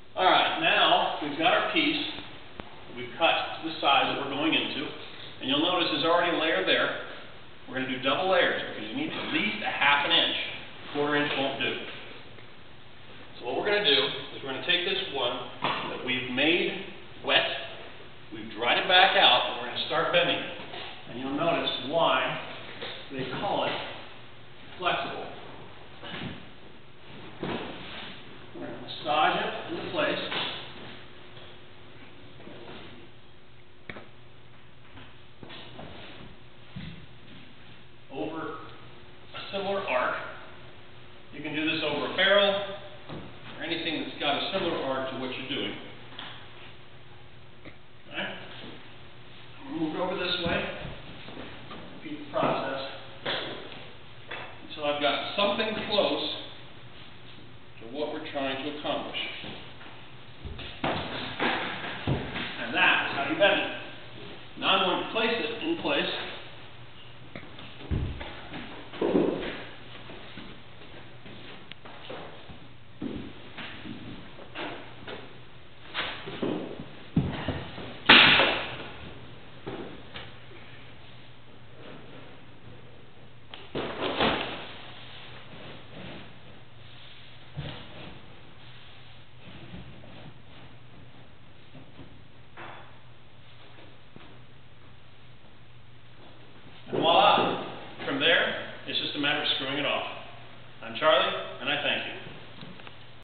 Alright, now we've got our piece. We've cut to the size that we're going into. And you'll notice there's already a layer there. We're going to do double layers because you need at least a ½ inch. Quarter inch won't do. So what we're going to do is we're going to take this one that we've made wet, we've dried it back out, and we're going to start bending it. And you'll notice why they call it flexible. We're going to massage it into place. Over a similar arc. You can do this over a barrel or anything that's got a similar arc to what you're doing. Okay? Move it over this way. Repeat the process until I've got something close to what we're trying to accomplish. And that is how you bend it. Now I'm going to place it in place.